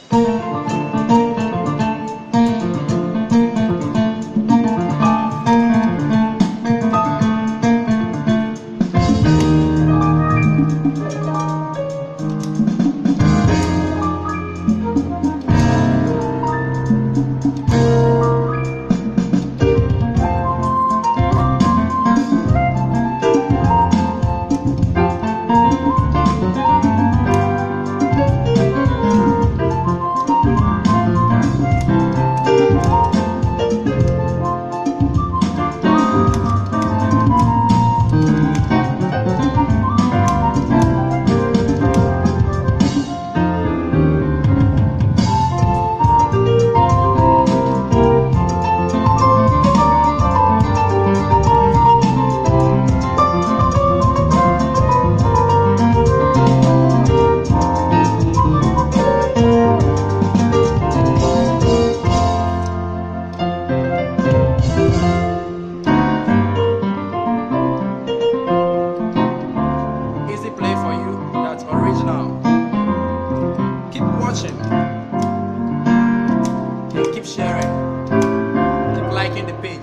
Easy play for you, that's original. Keep watching and keep sharing. Keep liking the page.